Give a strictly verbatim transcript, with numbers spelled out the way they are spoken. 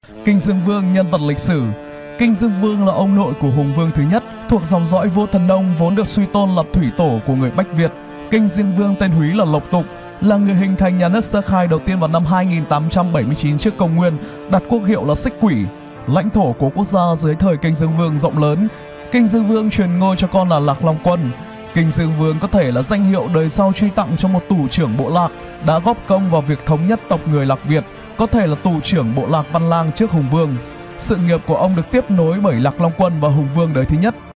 Kinh Dương Vương nhân vật lịch sử. Kinh Dương Vương là ông nội của Hùng Vương thứ nhất, thuộc dòng dõi vua Thần Nông vốn được suy tôn lập thủy tổ của người Bách Việt. Kinh Dương Vương tên húy là Lộc Tục, là người hình thành nhà nước Sơ Khai đầu tiên vào năm hai nghìn tám trăm bảy mươi chín trước công nguyên, đặt quốc hiệu là Xích Quỷ. Lãnh thổ của quốc gia dưới thời Kinh Dương Vương rộng lớn. Kinh Dương Vương truyền ngôi cho con là Lạc Long Quân. Kinh Dương Vương có thể là danh hiệu đời sau truy tặng cho một tù trưởng bộ lạc đã góp công vào việc thống nhất tộc người Lạc Việt, có thể là tù trưởng bộ lạc Văn Lang trước Hùng Vương. Sự nghiệp của ông được tiếp nối bởi Lạc Long Quân và Hùng Vương đời thứ nhất.